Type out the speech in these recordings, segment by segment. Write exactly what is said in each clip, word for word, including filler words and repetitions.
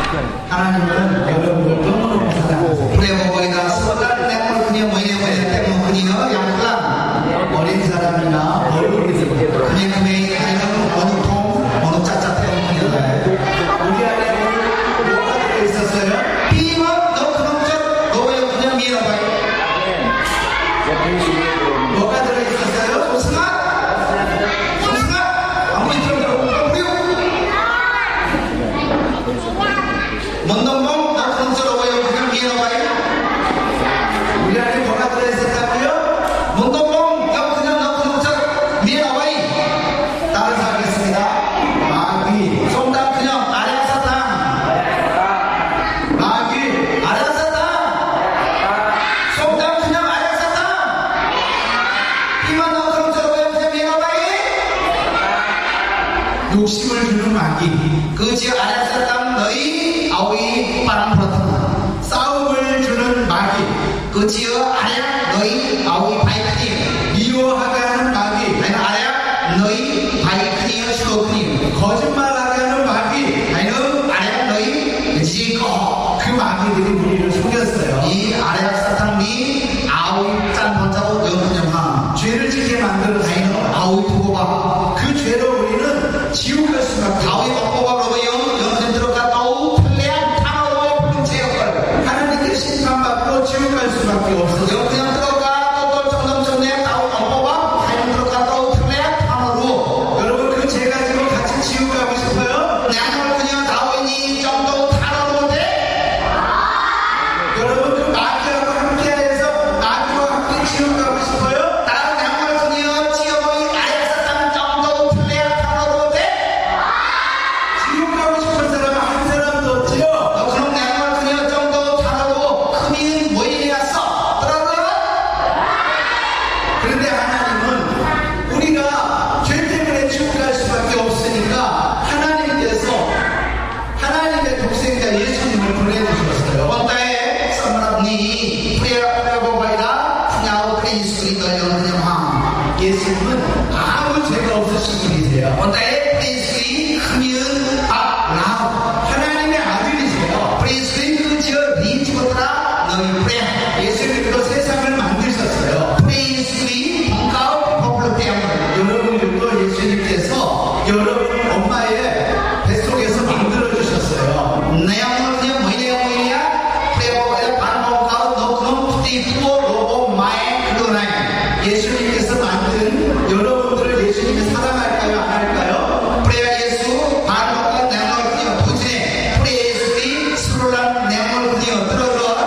하나님은 여러분을 너무너무 사랑하세요. 프레모보이다 소달 내물 그녀 뭐이네 뭐이네 때문 그녀 양클랑 어린 사람이나 어른이 그녀 그녀의 아이는 어느 통 어느 짜짜태운 그녀 우리 안에 뭐가 들어있었어요? 비만 너 그런 것 너의 그녀 미라바이 뭐가 들어있었어요? 송승아 송승아 아무리 들어보고 우리 먼놈몽 너 그런 것 너의 그녀 미라바이 우리 안에 뭐가 들어있었다고요? 먼놈몽 너 그녀 너 그런 것 미라바이 따라서 하겠습니다. 마귀 송담 그녀 아량사탕 마귀 아량사탕 송담 그녀 아량사탕 비만 너 그런 것 너의 그녀 미라바이 욕심을 주는 마귀 그지 아량사탕 너희 아오이 빠람프라탕 싸움을 주는 마귀 그지어 아량 너희 아오이 바이크니 미워하게 하는 마귀 아니 아량 너희 바이크니어 슈어크니 거짓말하게 하는 마귀 아니는 아량 너희 지거 그 마귀들이 우리를 속였어요. 이 아량 사탕 니 아오이 짠 번자고 영분영하 죄를 짓게 만들어서 아니는 아오이 두고봐 그 죄로 우리는 지옥 갈 수밖에 아오이 없어요. 먹고봐 로버 영 영생 들어갔다 오 틀레한 타로의 불능체 역할 하나님께 심판받고 지옥 갈 수밖에 없어요. 영생 들어가 또또 정dom정내 아오이 먹고봐 하인 들어갔다 오 틀레한 타로로 여러분 그 죄 가지고 같이 지옥 가고 싶어요? 내가 그냥 다오이니 정도 타로로 돼? 여러분 그 마귀하고 함께해서 마귀와 함께 지옥 가고 싶어요? 다른 양말 그녀 지어보이 아약사탕 정도 틀레한 타로로 돼? 지옥 가고 싶은 사람은 한 사람도 없지요? 너 그럼 양말 그녀 정도 타로로 크민 뭐이리였어? 들어가? 그런데 하나님은 우리가 죄 때문에 지옥 갈 수밖에 없으니까 하나님께서 하나님의 독생자 예수님을 보내주셨어요. 원따에 써머랍니 프레아보바이다 푸냐오 프레이스리더 영영하 예수님은 아무 죄가 없으신 분이세요. 원따에 프레이스리 크면 아라우 하나님의 아들이세요. 프레이스리 그저 리치고더라 너희 프레 예수님도 세상을 만드셨어요. 프레이스리 벙가오 퍼플 때문에 여러분들도 예수님께서 여러분 엄마의 뱃속에서 만들어주셨어요. 내용은 그냥 뭐이냐 뭐이냐 프레아보바이다 반봉가오 너 그럼 푸티 투어 로보 마에 그거나이 예수님께서 만든 여러분들을 예수님이 사랑할까요? 안 할까요? 프레아 예수 반복과 내용을 그녀 부진해 프레이스리 스롤란 내용을 그녀 들어줘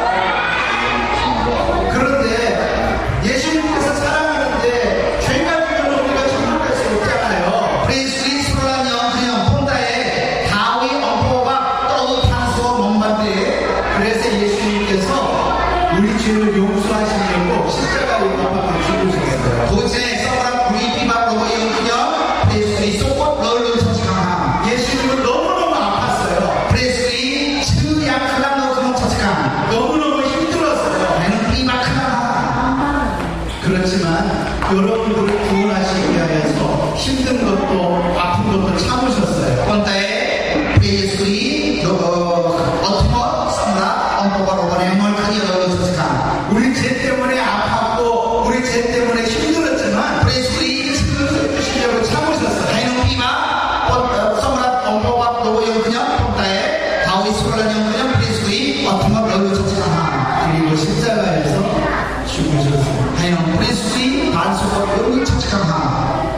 그런데 예수님께서 사랑하는데 죄가 지면 우리가 천국 갈 수 없잖아요. 프레이스리 스롤란 영 그녀 혼다에 다위 엄포가 떠도 탄수어 몸반대 그래서 예수님께서 우리 죄를 용서하시려고 십자가에 못 박혀 죽으셨어요. 부진해 써보란 우리 비밥 로고 영 그녀 프레이스리 속옷 널로 처치강함 예수님은 너무너무 아팠어요. 프레이스리 츠야클람 너 그놈 처치강 너무너무 힘들었어요. 나는 비밥 클람 그렇지만 여러분들을 구원하시기 위하여서 힘든 것도 아픈 것도 참으셨어요. 본따에 프레이스리 어트머 썸라 엄포가 로고네 뭘 그녀 널로 처치강 우리 죄 때문에 아팠고 우리 죄 때문에 힘들었지만 프레이스리 해주시려고 참으셨어요. 하이는 비마 서브라 엄포가 로고 영 그녀 본따에 다위 스롤란 영 그녀 프레이스리 어트머 널로 처치강 그리고 십자가에서 죽으셨어요. 하이는 프레이스리 반수가 널로 처치강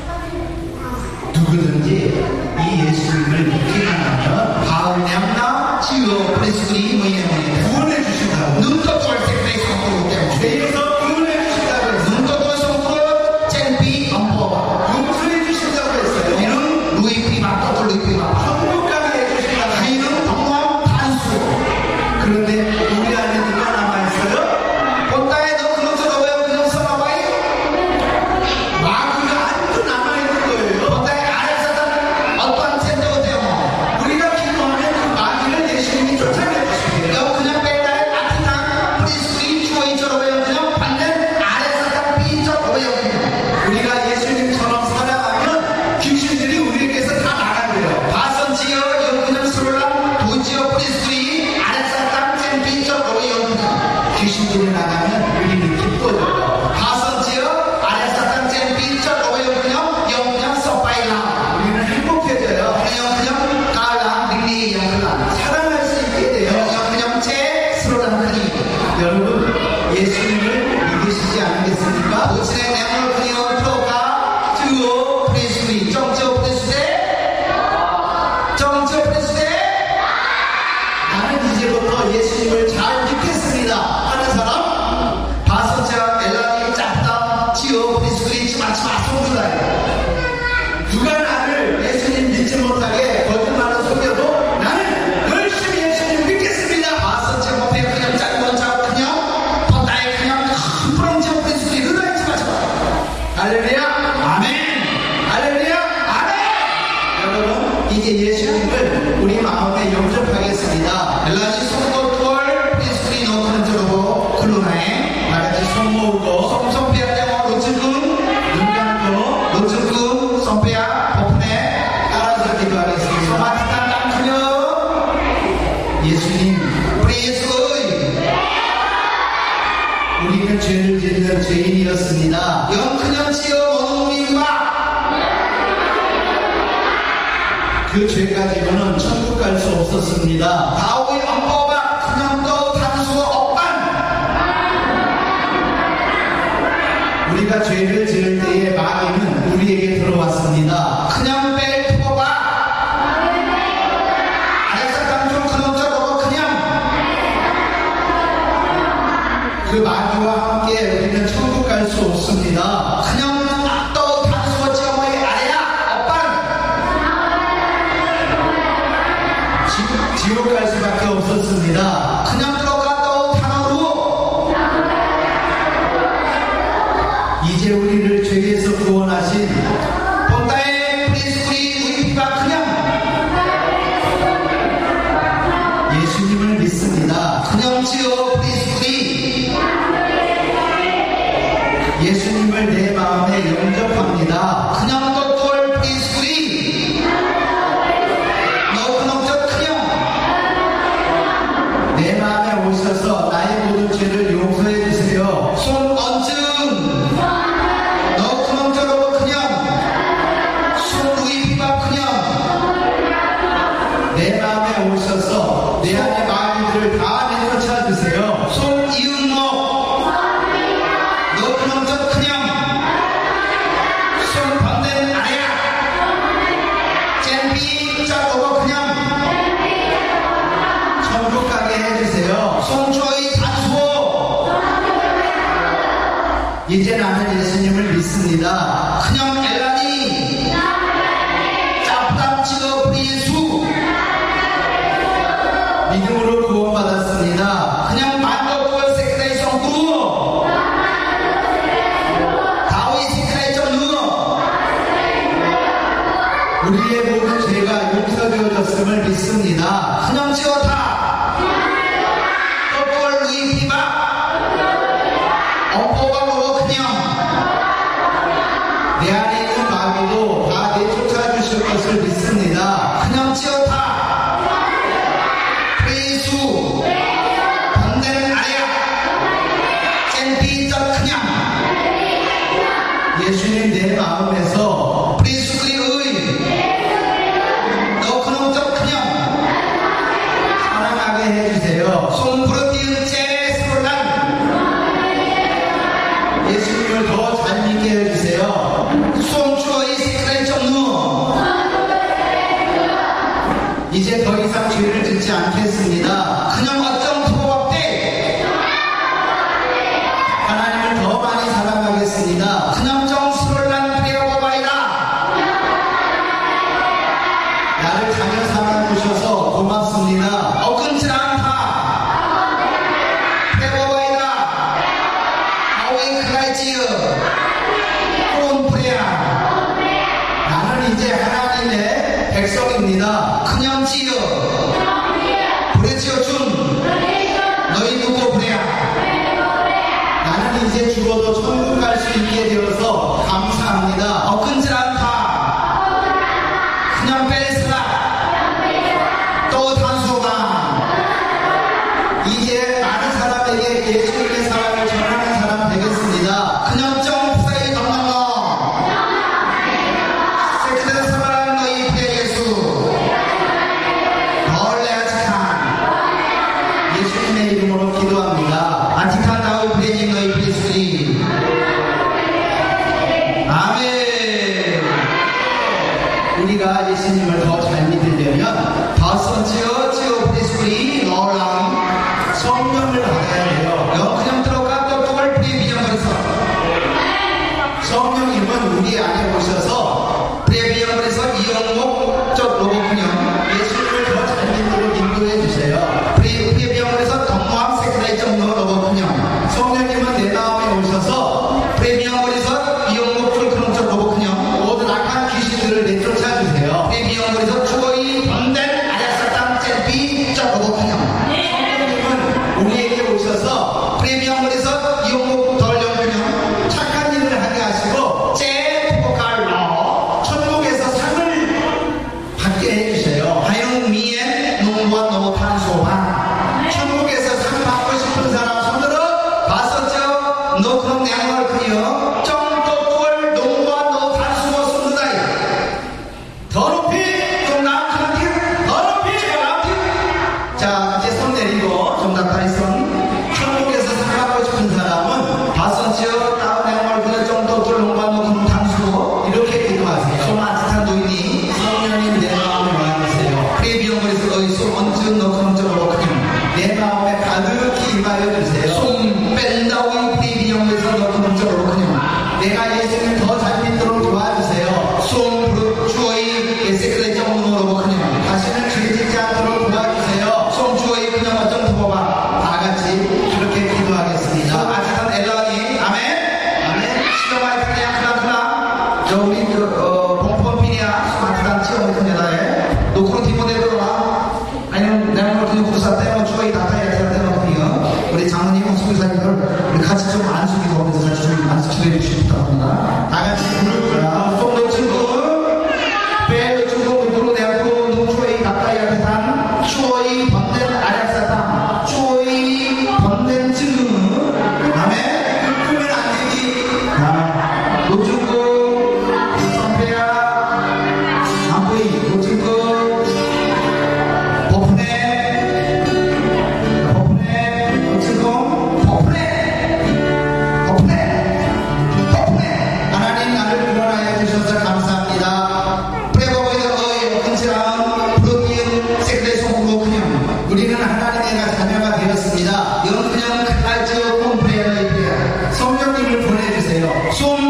누구든지 이 예수님을 믿기만 하면 바울냠나 지어 프레이스리 뭐이네 뭐이네 구원해 주신다고. 눈도 돌때 프레이스 먹고 때문에 죄에서 구원해 주신다고 했어요. 눈도 돌성으로 젠비 엄포가 용서해 주신다고 했어요. 이는 루이피 맞고 루이피 맞고 천국 가게 해주신다고 했어요. 하이는 동원 마음으로 예수님을 잘 믿겠습니다 하는 사람, 바선자, 엘라니, 짭다, 지어, 브리스그리, 치마치마, 송주다예요. 누가 나를 예수님 믿지 못하게 거짓말을 속여도 나는 열심히 예수님 믿겠습니다. 바선자, 뭐 그냥 짠건 짜 그냥 덧다에 그냥 큰 프랑지어 브리스그리 흐다이 치마치마. 할렐루야, 아멘. 할렐루야, 아멘. 여러분, 이제 예수님을 우리 마음에 영접하겠습니다. 엘라니 손골골 브리스그리 너그는 저러고 클로나에 나같이 손 모으고 손손피아 대모 로츠군 눈감고 로츠군 손피아 오픈에 따라서 기도하겠습니다. 소마티탄 땅크녀 예수님 브리스의 우리는 죄를 짓는 죄인이었습니다. 영크년치여 모노미와 그 죄 가지고는 천국 갈 수 없었습니다. 다오의 엄법아 그냥도 단수 없반. 우리가 죄를 지을 때에 마귀는 우리에게 들어왔습니다. 그냥 뺄 투어봐 아렉사탕 그놈처럼 그냥 그 마귀와 함께 우리는 천국 갈 수 없습니다. 그냥 또 단수 지어머리 아래야 없반. 지옥 갈 수밖에 없었습니다. 그냥 들어가도 단어로 이제 우리를 죄에서 구원하신 본다의 브리스구리 우리가 그냥 예수님을 믿습니다. 그냥 지어 브리스구리 예수님을 내 마음에 영접합니다. 그냥 또돌 브리스구리 너 그놈저 그냥 내 마음에 오셔서 나의 모든 죄를 용서해 주세요. 손 언증 너 그놈저러고 그냥 손 루이비가 그냥 내 마음에 오셔서 내 안의 마음들을 다 내려쳐 주세요. 손 이응목 너 그놈저 그냥 손 반대는 아래야 잼비 짜고고 그냥 천국 가게 해주세요. 송초의 단수호 이제 나는 예수님을 믿습니다. 그냥 엘라니 짭답 찍어 브리수 믿음으로 구원받았습니다. 그냥 만덕골 세크레이 성구 다오이 세크레이 정누 우리의 모든 죄가 용서되어졌음을 믿습니다. 그냥 지어다 떡골 루이피바 엄포가 먹어 그냥 내 안에 있는 마귀도 다 내쫓아 주실 것을 믿습니다. 그냥 지어다 프레이수 반대는 아야 잼비적 그냥 예수님 내 마음에서 프리스그리의 너 그놈적 그냥 사랑하게 해주세요. 손부르티은 제스롤란 예수님을 더 잘 믿게 해주세요. 송추어의 세크레이 정누 이제 더 이상 죄를 짓지 않겠습니다. 그냥 어쩜 투어박대 하나님을 더 많이 사랑하겠습니다. 그냥 정스롤란 프레어바바이라 나를 자녀 삼아 주셔서 고맙습니다. 어근질 않다 프레어바이라 아오이 크라이지어 프론프레아 나는 이제 하나님의 백성입니다. 그냥 지어 부레지어 준 너희 누구 부레야 나는 이제 죽어도 천국 갈 수 있게 되어서 감사합니다. 어근질 않다 그냥 뺄스라 또 단소가 이제 많은 사람에게 예수님의 사랑을 전하는 사람 되겠습니다. 그냥 점프사이 덤덤너 세크레 사랑 너희 피해 예수 자, 이제 손 내리고 정답 다이슨. 천국에서 살아가고 싶은 사람은 바선지어 다운 행월 그럴 정도 둘롱과 녹음 당수 이렇게 기도하세요. 손 아치탄 도인이 성령님 내 마음을 와주세요. 프레비언거리에서 너희 손 언제 넣고 적으로 그냥 내 마음에 가득히 임하여 주세요. 손 뺀다 우리 프레비언거리에서 넣고 적으로 그냥 내가 예수님 더 잘 믿도록 도와주세요. 손 부르 주어이 예세크레 정으로 그냥 다시는 죄 짓지 않도록 도와주세요. 손 주어이 그냥 어쩜 도와봐. 다 같이 그렇게 기도하겠습니다. 아치탄 엘라니 아멘. 아멘. 시험할 때 그냥 그나 저 우리 그 어, 봉폰피니아 스마트단 치어의 그녀다에 노크로 디모데로라 아니면 내가 그렇게 구사 때문에 주어이 다타야 되는 우리 장모님 목소리사님들 우리 같이 좀 안수기도 하면서 같이 좀 안수 기도해 주시기 부탁합니다. 다 같이 부를 거야. 손 놓친 거, 배 놓친 거, 무릎으로 내고 농초의 가까이 앞에 단, 추어의 번된 아약사탕, 추어의 번된 증, 아멘. 끄면 안 되기. 자, 놓친 거, 선배야, 안 보이, 놓친 거, 버프네, 버프네, 놓친 거, 버프네, 버프네, 버프네. 하나님 나를 구원하여 주셔서 감사합니다. 프레버보이더의 근처랑 부르기은 세크레 속으로 그냥 우리는 하나님의 자녀가 되었습니다. 영그냥 칼지어 콤프레어의 성령님을 보내주세요. 손